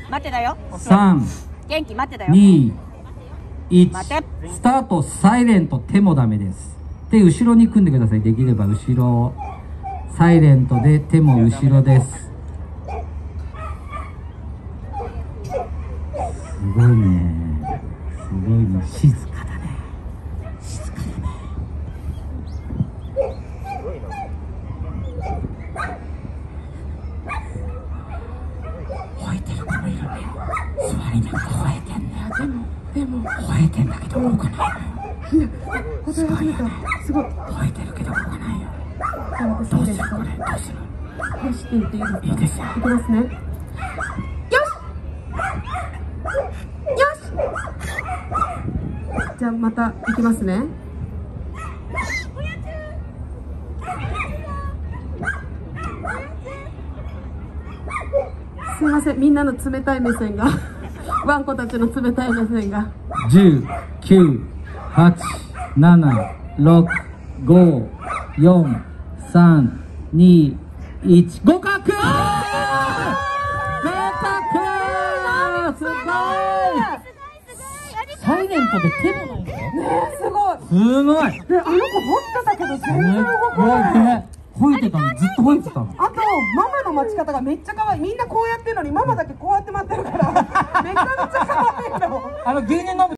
待ってだよ。 3、 元気待ってだよ。 2、1、 待て。 スタート。サイレント、手もダメです。で、後ろに組んでください。できれば後ろ。サイレントで手も後ろです。すごいね。すごいね。静かだね。静かだね。吠えてる子もいるね。座りながら吠えてんだよ。でも吠えてんだけど動かないのよ。すごいよね。すごい。吠えてるけど動かないよ。どうするこれ。どうする。 よしって言っていいですか。 いいですよ。 いきますね。よし。よし。じゃあまたいきますね。すいません、みんなの冷たい目線がワンコたちの冷たい目線が。 10、9、8、7、6、5、4、3、2、1、合格！合格！すごい！サイレントで手もないんだよ。 ねえ、すごい。 すごい！ で、あの子持ってたけど全然動かない。 吠えてたの、ずっと吠えてたの。 あとママの待ち方がめっちゃ可愛い。みんなこうやってるのにママだけこうやって待ってるからめちゃめちゃ可愛いの。 芸人の